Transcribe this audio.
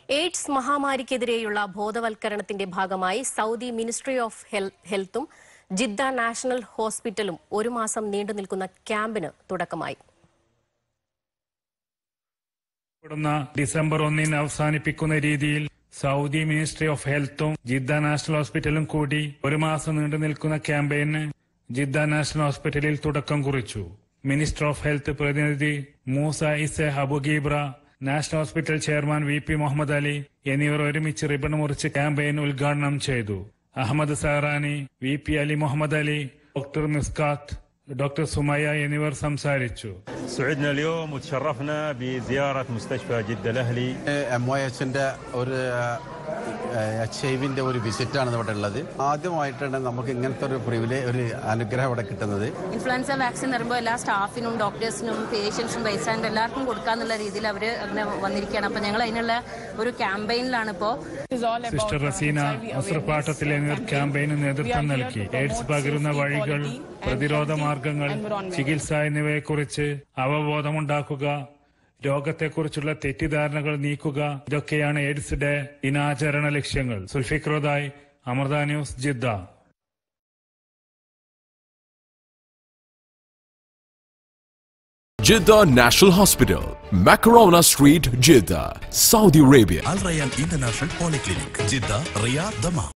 AIDS മഹാമാരിക്കെതിരെയുള്ള ബോധവൽക്കരണത്തിന്റെ ഭാഗമായി സൗദി മിനിസ്ട്രി ഓഫ് ഹെൽത്തും ജിദ്ദ നാഷണൽ ഹോസ്പിറ്റലും ഒരു മാസം നീണ്ടുനിൽക്കുന്ന ക്യാമ്പിന് തുടക്കമായി. ഡിസംബർ 1 അവസാനിപ്പിക്കുന്ന രീതിയിൽ സൗദി മിനിസ്ട്രി ഓഫ് ഹെൽത്തും ജിദ്ദ നാഷണൽ ഹോസ്പിറ്റലും കൂടി ഒരു മാസം നീണ്ടുനിൽക്കുന്ന ക്യാമ്പയിന് ജിദ്ദ നാഷണൽ ഹോസ്പിറ്റലിൽ തുടക്കം കുറിച്ചു. മിനിസ്റ്റർ ഓഫ് ഹെൽത്ത് പ്രതിനിധി മൂസ ഇസെ അബുഗീബ്ര, national hospital chairman VP Muhammad Ali എന്നിവർ ഒരുമിച്ച് റിബൺ മുറിച്ച് ക്യാമ്പയിൻ ഉദ്ഘാടനം ചെയ്തു. Ahmed Zahrani, VP Ali Muhammad Ali, doctor Miskath, doctor Sumaya എന്നിവർ സംസാരിച്ചു. سعدنا اليوم وتشرفنا بزيارة مستشفى جدة الأهلي. MOHന്റെ ഒരു അച്ചീവിന്റെ ഒരു വിസിറ്റാണ് ഇവിടെ ഉള്ളത്. ആദ്യമായിട്ടാണ് നമുക്ക് ഇങ്ങനത്തെ ഒരു പ്രിവിലേജ്, ഒരു അനുഗ്രഹം ഇവിടെ കിട്ടുന്നത്. ഇൻഫ്ലുവൻസ വാക്സിൻ വരുമ്പോൾ എല്ലാ സ്റ്റാഫിനും ഡോക്ടേഴ്സിനും പേഷ്യൻസിനും ബൈസ്റ്റാൻഡ് എല്ലാവർക്കും കൊടുക്കാന്നുള്ള രീതിയിൽ അവർ അങ്ങനെ വന്നിരിക്കുകയാണ്. അപ്പോൾ ഞങ്ങൾ അതിനുള്ള ഒരു ക്യാമ്പയിനിലാണ് ഇപ്പോൾ. സിസ്റ്റർ റസീന, അസ്രപാട്ടത്തിൽ എന്നിവർ ക്യാമ്പയിന് നേതൃത്വം നൽകി. എയ്ഡ്സ് പകരുന്ന വഴികൾ, പ്രതിരോധ മാർഗങ്ങൾ, ചികിത്സ എന്നിവയെക്കുറിച്ച് അവബോധമുണ്ടാക്കുക, രോഗത്തെക്കുറിച്ചുള്ള തെറ്റിദ്ധാരണകൾ നീക്കുക, ഇതൊക്കെയാണ് എയ്ഡ്സ് ഡേ ദിനാചരണ ലക്ഷ്യങ്ങൾ. സുൽഫിക്രോദായ്, Amrita news, Jeddah. Jeddah National Hospital, Makarona Street, Jeddah, Saudi Arabia. Al Rayyan International Polyclinic, Jeddah, Riyadh, Dammam.